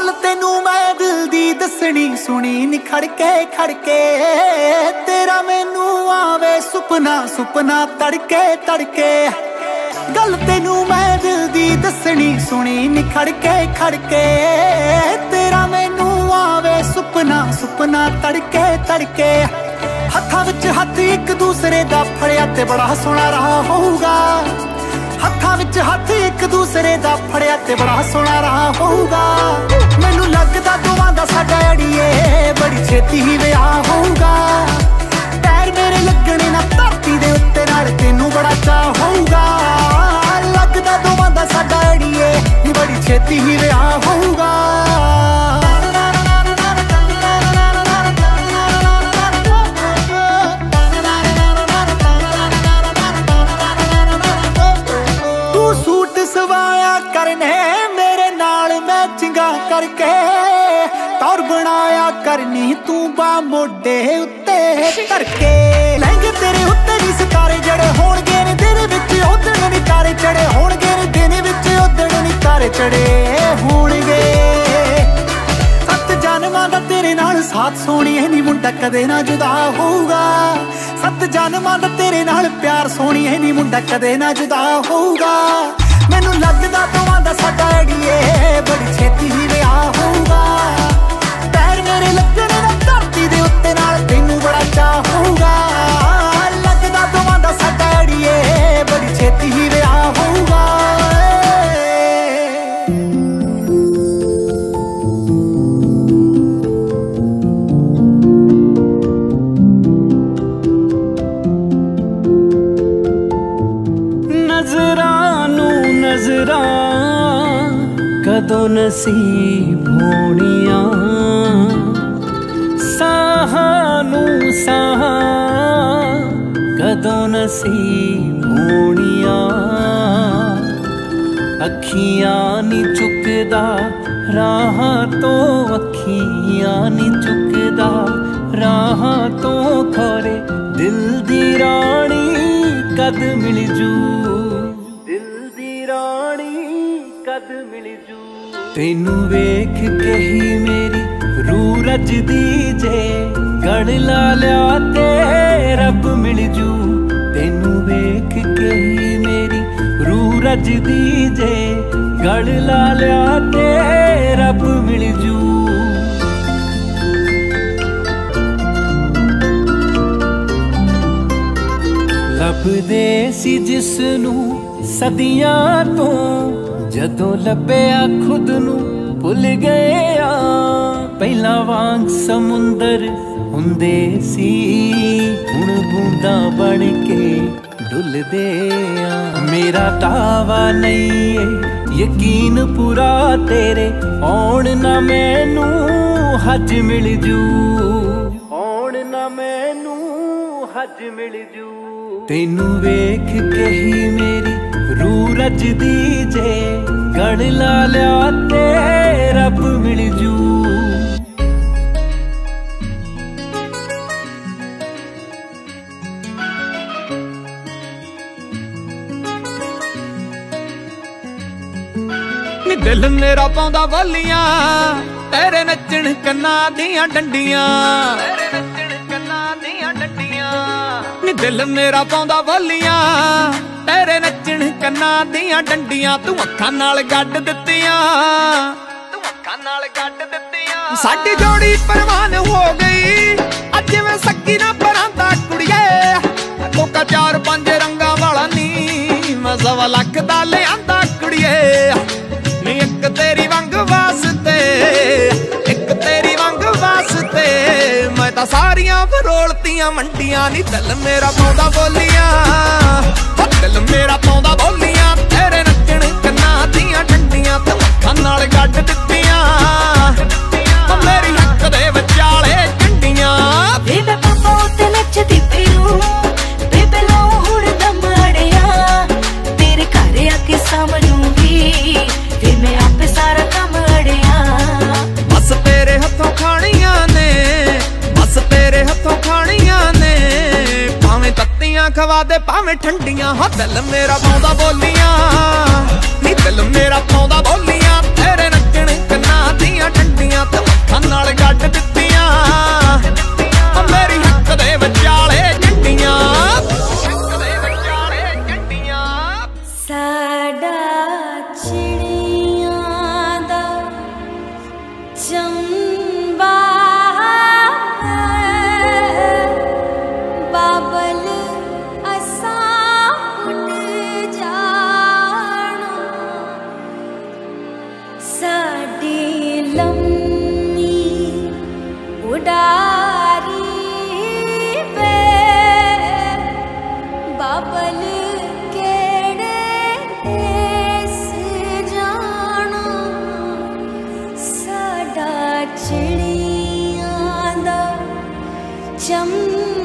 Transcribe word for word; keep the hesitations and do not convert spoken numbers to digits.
गल तेनू मैं दिल दी दसनी सुनी नी खड़के खड़के तेरा मैनू आवे सुपना सुपना तड़के तड़के। गल तेनू मैं दिल दी दसनी सुनी नी खड़के खड़के तेरा मैनू आवे सुपना सुपना तड़के तड़के। हत्थां विच हत्थ एक दूसरे दा फड़िया ते बड़ा सोहना रहा होऊगा। हत्थां विच हत्थ एक दूसरे दा फड़िया ते बड़ा सोहना रहा होऊगा। मैनू लगदा दोवां दा साडा अड़िए बड़ी छेती ही विआह होऊगा। पैर मेरे लगने ना धरती दे उत्ते नाल तैनू बड़ा चाह होऊगा। लगदा दोवां दा साडा अड़िए बड़ी छेती ही विआह होऊगा। करने मेरे नाल मैचिंगा करके तौर बनाया करनी तू बा मोडे उत्ते करके। लहंगे तेरे उत्ते नी सितारे जड़े होणगे ने दिन विच उदण नी तारे चढ़े होणगे ने दिन विच उदण नी तारे चढ़े होणगे। सत जन्मां दा तेरे नाल साथ सोहणीए नी मुंडा कदे ना जुदा होऊगा। सत जन्मां दा तेरे नाल प्यार सोहणीए नी मुंडा कदे ना जुदा होऊगा। मैनू लगदा दोवां दा साडा अड़िए बड़ी छेती ही विआह होऊगा। पैर मेरे लगने ना धरती दे उत्ते नाल तैनू बड़ा चाह होऊगा। लगदा दोवां दा साडा अड़िए बड़ी छेती ही विआह होऊगा। कदों नसीब होनिया साहानू साहा कदों नसीब होनिया। अखियां नी चुकदा राह तो अखियां नी चुकदा राह तो खोरे दिल दी रानी कद मिल जू। दिल दी रानी कद मिल जू। तेनू वेख के ही मेरी रूह रजदी जे गढ़ ला लिया ते रब मिल जू। तेनू वेख के ही मेरी रूह रजदी जे गढ़ ला लिया ते रब मिल जू। लभदे सी जिसनू सदियां तो जदों लभया खुद नू भुल गया। पहला वांग समुंदर हुंदे सी हुण बूंदा बन के डुलदे आ। मेरा दावा नहीं है यकीन पूरा तेरे आउण ना मैनू हज मिल जू। आउण ना मैनू हज मिल जू। तेनू वेख के ही मेरी रूह रजदी जे गढ़ ला लिया ते रब मिल जू। नी दिल मेरा पाउंदा बोलियां तेरे नचण कन्ना दियां डंडियां। तेरे नचण कन्ना दियां डंडियां। नी दिल मेरा पाउंदा बोलियां तेरे नचण कन्ना दियां डंडियां। तू अखां नाल गड्ड दित्तियां तू अखां नाल गड्ड दित्तियां। साडी जोड़ी परवान हो गई अज मैं सकी ना परांदा कुड़िए। कोका चार पंज रंगां वाला नी मैं सवा लख दा लिआंदा कुड़िए। नी एक तेरी वंग वास्ते एक तेरी वंग वास्ते मैं तां सारियां फरोलतियां मंडियां। नी दिल मेरा पाउंदा बोलियां दिल मेरा पाउंदा बोलियां तेरे नचण कन्ना दियां डंडियां। तू अखां नाल गड्ड दित्तियां मेरी हक दे विचाले कंडियां। बेबे पापा उत्ते नचदी फिरूं बेबे लो हुण दम अड़िया। तेरे घर आके सामरूंगी फिर मैं आपे सारा कम अड़िया। बस तेरे हथों खानियां ने बस तेरे हथों खानियां ने। भावें तत्तियां खवा दे भावें ठंडियां। हाँ दिल मेरा पाउंदा बोलियां नी दिल मेरा पाउंदा बोलियां तेरे नचण कन्ना दियां ਦੀਆਂ ਡੰਡੀਆਂ ਤੇ ਹੱਥਾਂ ਨਾਲ ਗੱਡ ਦਿੱਤੀਆਂ ਮੇਰੀ ਹੱਕ ਦੇ ਵਿਚਾਲੇ ਜੱਟੀਆਂ ਹੱਕ ਦੇ ਵਿਚਾਲੇ ਜੱਟੀਆਂ ਸਾਡਾ ਚਿੜੀਆਂ ਦਾ ਚੰਬਾ ਬਾਬਲ ਅਸਾਂ ਉੱਡ ਜਾਣਾ ਸਾਡੀ ਲੰਮੀ ਉਡਾਰੀ ਵੇ ਬਾਬਲ ਚਿੜੀਆਂ ਦਾ ਚੰਬਾ